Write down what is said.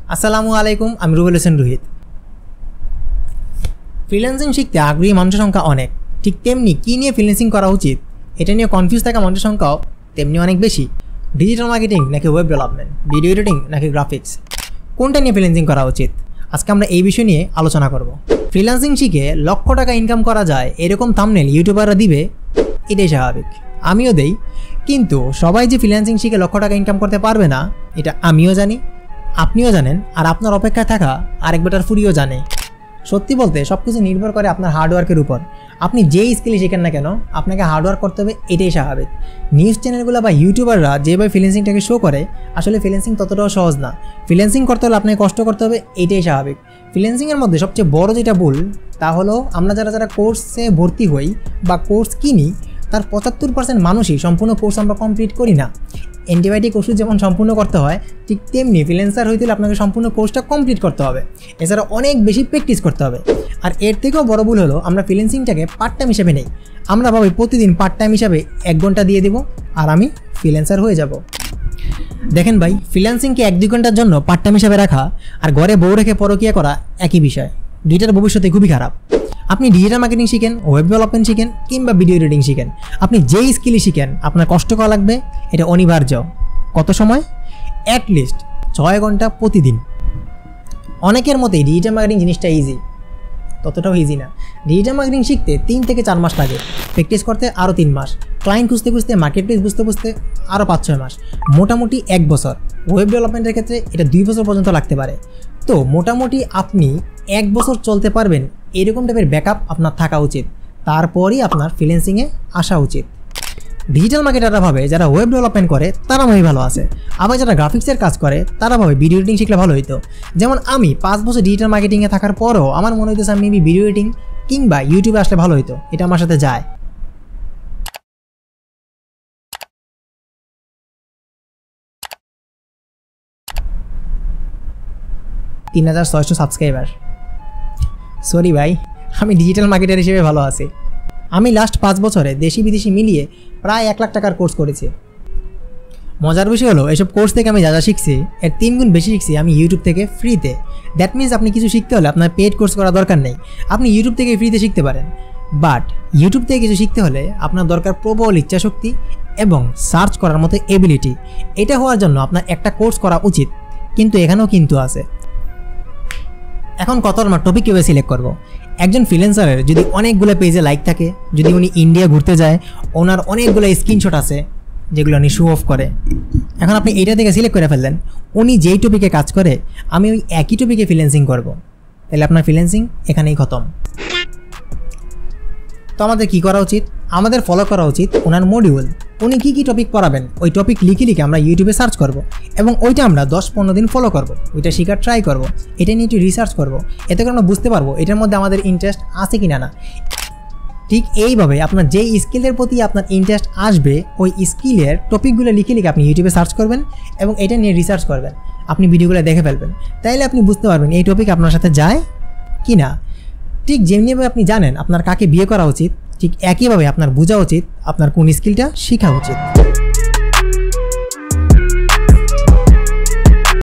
আসসালামু আলাইকুম, আমি রুবেল হোসেন রোহিত। ফ্রিল্যান্সিং শিখতে আগ্রহী মানুষের সংখ্যা অনেক, ঠিক তেমনি কী নিয়ে ফ্রিল্যান্সিং করা উচিত এটা নিয়ে কনফিউজ থাকা মানুষের সংখ্যাও তেমনি অনেক বেশি। ডিজিটাল মার্কেটিং নাকি ওয়েব ডেভেলপমেন্ট, ভিডিও এডিটিং নাকি গ্রাফিক্স, কোনটা নিয়ে ফ্রিল্যান্সিং করা উচিত? আজকে আমরা এই বিষয় নিয়ে আলোচনা করব। ফ্রিল্যান্সিং শিখে লক্ষ টাকা ইনকাম করা যায় এরকম থাম্বনেল ইউটিউবাররা দিবে, এটাই স্বাভাবিক, আমিও দেই। কিন্তু সবাই যে ফ্রিল্যান্সিং শিখে লক্ষ টাকা ইনকাম করতে পারবে না এটা আমিও জানি, আপনিও জানেন, আর আপনার অপেক্ষায় থাকা আরেক বেটার ফুরিও জানে। সত্যি বলতে সব কিছু নির্ভর করে আপনার হার্ডওয়ার্কের উপর। আপনি যেই স্কিলই শেখেন না কেন, আপনাকে হার্ডওয়ার্ক করতে হবে, এটাই স্বাভাবিক। নিউজ চ্যানেলগুলো বা ইউটিউবাররা যেভাবে ফ্রিল্যান্সিংটাকে শো করে, আসলে ফ্রিল্যান্সিং ততটাও সহজ না। ফ্রিল্যান্সিং করতে হলে আপনাকে কষ্ট করতে হবে, এটাই স্বাভাবিক। ফ্রিল্যান্সিংয়ের মধ্যে সবচেয়ে বড় যেটা ভুল, তা হলো আমরা যারা কোর্সে ভর্তি হই বা কোর্স কিনি, তার 75% মানুষই সম্পূর্ণ কোর্স আমরা কমপ্লিট করি না। অ্যান্টিবায়োটিক ওষুধ যেমন সম্পূর্ণ করতে হয়, ঠিক তেমনি ফ্রিল্যান্সার হইতে হলে আপনাকে সম্পূর্ণ কোর্সটা কমপ্লিট করতে হবে। এছাড়া অনেক বেশি প্র্যাকটিস করতে হবে। আর এর থেকেও বড় ভুল হলো আমরা ফ্রিল্যান্সিংটাকে পার্ট টাইম হিসেবে নেই। আমরা ভাবি প্রতিদিন পার্ট টাইম হিসাবে 1 ঘন্টা দিয়ে দেবো আর আমি ফ্রিল্যান্সার হয়ে যাব। দেখেন ভাই, ফ্রিল্যান্সিংকে 1-2 ঘন্টার জন্য পার্ট টাইম হিসাবে রাখা আর ঘরে বউ রেখে পরকিয়া করা একই বিষয়। দুইটার ভবিষ্যতে খুবই খারাপ। আপনি ডিজিটাল মার্কেটিং শিখেন, ওয়েব ডেভেলপমেন্ট শিখেন কিংবা ভিডিও এডিটিং শিখেন, আপনি যেই স্কিলই শিখেন আপনার কষ্ট করা লাগবে, এটা অনিবার্য। কত সময়? অ্যাটলিস্ট 6 ঘন্টা প্রতিদিন। অনেকের মতেই ডিজিটাল মার্কেটিং জিনিসটা ইজি, ততটাও ইজি না। ডিজিটাল মার্কেটিং শিখতে 3 থেকে 4 মাস লাগে, প্র্যাকটিস করতে আরও 3 মাস, ক্লায়েন্ট খুঁজতে খুঁজতে, মার্কেট প্লেস বুঝতে আরও 5-6 মাস, মোটামুটি 1 বছর। ওয়েব ডেভেলপমেন্টের ক্ষেত্রে এটা 2 বছর পর্যন্ত লাগতে পারে। তো মোটামুটি আপনি 1 বছর চলতে পারবেন এরকম টাইপের ব্যাকআপ আপনার থাকা উচিত, তারপরই আপনার ফ্রিল্যান্সিংয়ে আসা উচিত। ডিজিটাল মার্কেটাররা ভাবে যারা ওয়েব ডেভেলপমেন্ট করে তারা মনে ভালো আছে, আবার যারা গ্রাফিক্সের কাজ করে তারা ভাবে ভিডিও এডিটিং শিখলে ভালো হইতো। যেমন আমি 5 বছর ডিজিটাল মার্কেটিংয়ে থাকার পরও আমার মনে হইতেছে আমি মেবি ভিডিও এডিটিং কিংবা ইউটিউবে আসলে ভালো হইতো, এটা আমার সাথে যায়। $3,600 সাবস্ক্রাইবার। সরি ভাই, আমি ডিজিটাল মার্কেটার হিসেবে ভালো আছি। আমি লাস্ট 5 বছরে দেশি বিদেশি মিলিয়ে প্রায় 1 লাখ টাকার কোর্স করেছি। মজার বিষয় হলো এসব কোর্স থেকে আমি যা যা শিখছি এর 3 গুণ বেশি শিখছি আমি ইউটিউব থেকে ফ্রিতে। দ্যাট মিনস আপনি কিছু শিখতে হলে আপনার পেড কোর্স করা দরকার নেই, আপনি ইউটিউব থেকে ফ্রিতে শিখতে পারেন। বাট ইউটিউব থেকে কিছু শিখতে হলে আপনার দরকার প্রবল ইচ্ছাশক্তি এবং সার্চ করার মতো এবিলিটি। এটা হওয়ার জন্য আপনার একটা কোর্স করা উচিত, কিন্তু এখানেও কিন্তু আছে। এখন কত আমার টপিক কীভাবে সিলেক্ট করবো? একজন ফ্রিল্যান্সারের যদি অনেকগুলো পেজে লাইক থাকে, যদি উনি ইন্ডিয়া ঘুরতে যায়, ওনার অনেকগুলো স্ক্রিনশট আছে যেগুলো উনি শো অফ করে, এখন আপনি এইটা থেকে সিলেক্ট করে ফেললেন উনি যেই টপিকে কাজ করে আমি ওই একই টপিকে ফ্রিল্যান্সিং করব, তাহলে আপনার ফ্রিল্যান্সিং এখানেই খতম। তো আমাদের কী করা উচিত? আমাদের ফলো করা উচিত ওনার মডিউল। উনি কী টপিক পড়াবেন ওই টপিক লিখে আমরা ইউটিউবে সার্চ করব এবং ওইটা আমরা 10-15 দিন ফলো করব, ওইটা শেখার ট্রাই করব, এটা নিয়ে একটু রিসার্চ করব। এতে করে আমরা বুঝতে পারবো এটার মধ্যে আমাদের ইন্টারেস্ট আছে কি না। ঠিক এইভাবে আপনার যেই স্কিলের প্রতি আপনার ইন্টারেস্ট আসবে ওই স্কিলের টপিকগুলো লিখে আপনি ইউটিউবে সার্চ করবেন এবং এটা নিয়ে রিসার্চ করবেন, আপনি ভিডিওগুলো দেখে ফেলবেন, তাইলে আপনি বুঝতে পারবেন এই টপিক আপনার সাথে যায় কি না। ঠিক যেমনিভাবে আপনি জানেন আপনার কাকে বিয়ে করা উচিত, ঠিক একইভাবে আপনার বোঝা উচিত আপনার কোন স্কিলটা শেখা উচিত।